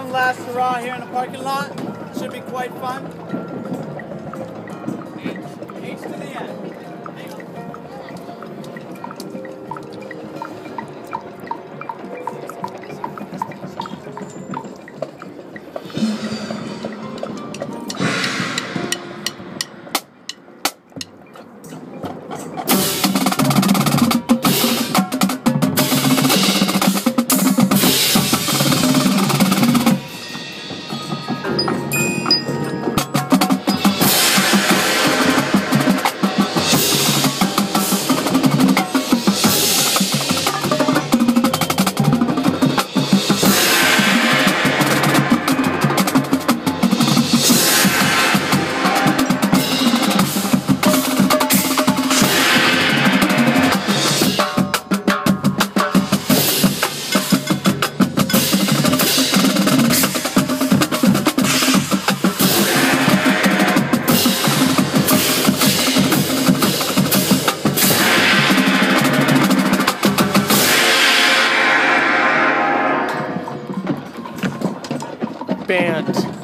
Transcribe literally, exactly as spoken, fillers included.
one last hurrah here in the parking lot. Should be quite fun. H, H to the end. Band.